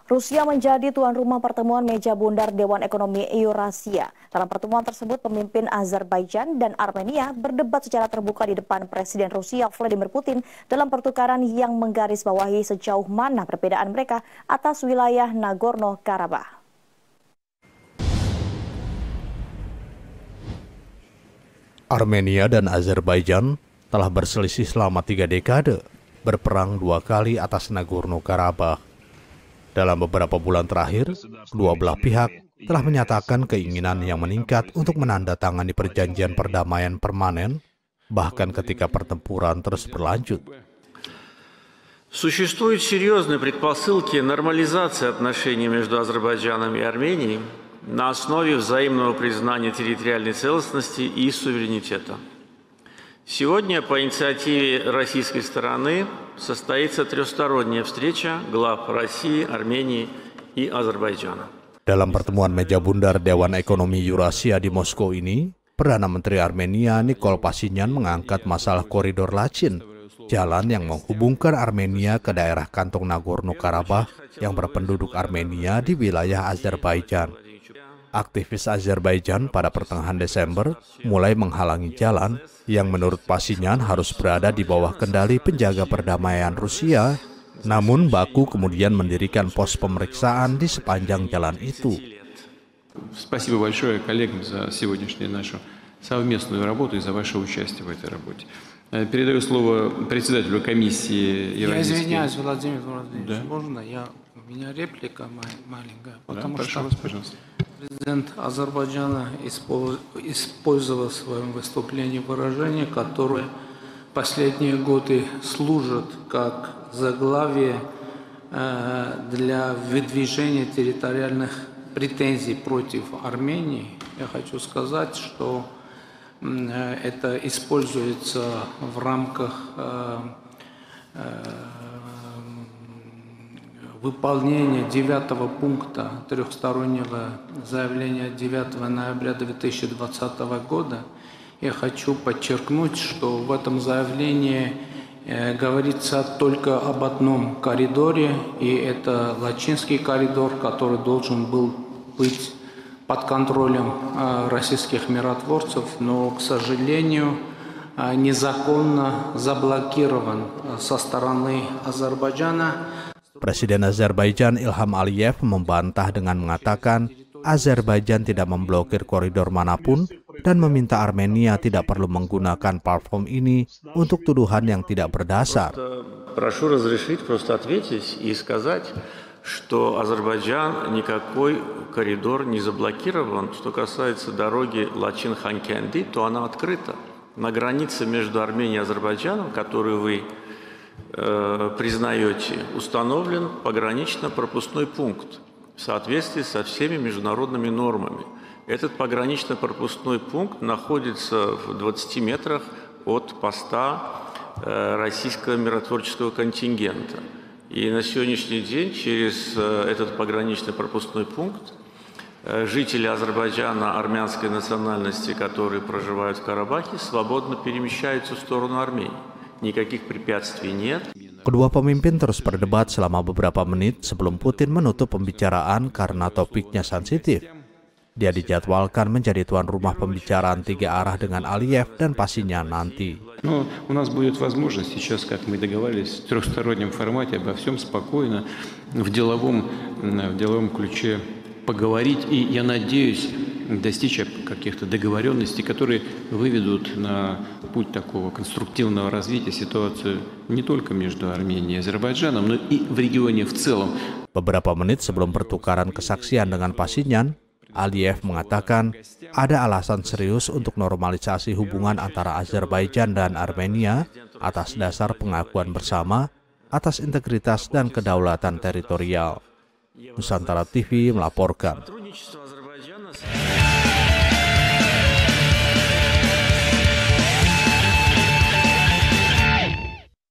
Rusia menjadi tuan rumah pertemuan meja bundar Dewan Ekonomi Eurasia. Dalam pertemuan tersebut, pemimpin Azerbaijan dan Armenia berdebat secara terbuka di depan Presiden Rusia Vladimir Putin dalam pertukaran yang menggarisbawahi sejauh mana perbedaan mereka atas wilayah Nagorno-Karabakh. Armenia dan Azerbaijan telah berselisih selama 3 dekade, berperang 2 kali atas Nagorno-Karabakh. Dalam beberapa bulan terakhir, kedua belah pihak telah menyatakan keinginan yang meningkat untuk menandatangani perjanjian perdamaian permanen, bahkan ketika pertempuran terus berlanjut. Существуют серьезные предпосылки нормализации отношений между Азербайджаном и Арменией на основе взаимного признания территориальной целостности и суверенитета. Сегодня по инициативе российской стороны состоится трехсторонняя встреча глав России, Армении и Азербайджана. Dalam pertemuan meja bundar Dewan Ekonomi Eurasia di Moskow ini, Perdana Menteri Armenia Nikol Pashinyan mengangkat masalah koridor Lachin, jalan yang menghubungkan Armenia ke daerah kantong Nagorno-Karabakh yang berpenduduk Armenia di wilayah Azerbaijan. Aktivis Azerbaijan pada pertengahan Desember mulai menghalangi jalan yang menurut Pashinyan harus berada di bawah kendali penjaga perdamaian Rusia. Namun Baku kemudian mendirikan pos pemeriksaan di sepanjang jalan itu. Спасибо большое коллегам за сегодняшнюю нашу совместную работу и за ваше участие в этой работе. Передаю слово председателю комиссии Евразийской... Я извиняюсь, Владимир Владимирович, да? Можно? У меня реплика маленькая, потому да, что пожалуйста. Президент Азербайджана использовал в своем выступлении выражение, которое последние годы служит как заглавие для выдвижения территориальных претензий против Армении. Я хочу сказать, что это используется в рамках выполнения 9-го пункта трехстороннего заявления 9 ноября 2020 года. Я хочу подчеркнуть, что в этом заявлении говорится только об одном коридоре, и это Лачинский коридор, который должен был быть под контролем российских миротворцев, но, к сожалению, незаконно заблокирован со стороны Азербайджана. Presiden Azerbaijan Ilham Aliyev membantah dengan mengatakan Azerbaijan tidak memblokir koridor manapun dan meminta Armenia tidak perlu menggunakan platform ini untuk tuduhan yang tidak berdasar. Прошу разрешить просто ответить и сказать, что Азербайджан никакой коридор не заблокирован. Что касается дороги Лачин-Ханкенди, то она открыта. На границе между Арменией и Азербайджаном, которую вы признаете, установлен погранично-пропускной пункт в соответствии со всеми международными нормами. Этот погранично-пропускной пункт находится в 20 метрах от поста российского миротворческого контингента. И на сегодняшний день через этот погранично-пропускной пункт жители Азербайджана армянской национальности, которые проживают в Карабахе, свободно перемещаются в сторону Армении. Никаких препятствий нет. Kedua pemimpin terus berdebat selama beberapa menit sebelum Putin menutup pembicaraan karena topiknya sensitif. Dia dijadwalkan menjadi tuan rumah pembicaraan 3 arah dengan Aliyev dan Pashinyan nanti. Но у нас будет возможность сейчас, как мы договаривались, в трехстороннем формате обо всем спокойно, в деловом ключе поговорить и, я надеюсь, достичь каких-то договоренностей, которые выведут на путь такого конструктивного развития ситуации не только между Арменией и Азербайджаном, но и в регионе в целом. Beberapa menit sebelum pertukaran kesaksian dengan Pashinyan, Aliyev mengatakan ada alasan serius untuk normalisasi hubungan antara Azerbaijan dan Armenia atas dasar pengakuan bersama atas integritas dan kedaulatan teritorial. Nusantara TV melaporkan.